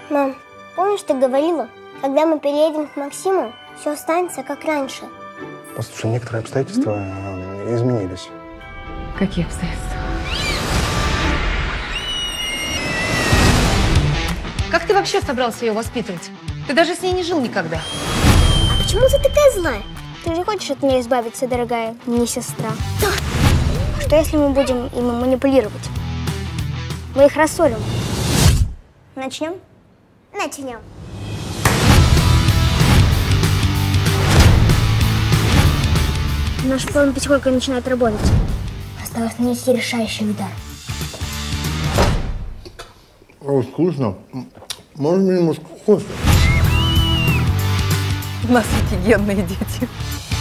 Мам, помнишь, ты говорила, когда мы переедем к Максиму, все останется как раньше? Послушай, некоторые обстоятельства изменились. Какие обстоятельства? Как ты вообще собрался ее воспитывать? Ты даже с ней не жил никогда. А почему ты такая злая? Ты же хочешь от нее избавиться, дорогая, не сестра. Да. Что если мы будем ими манипулировать? Мы их рассорим. Начнем? Начнем. Наш план потихоньку начинает работать. Осталось нанести решающий удар. О, вкусно. Можно немножко кофе? У нас офигенные дети.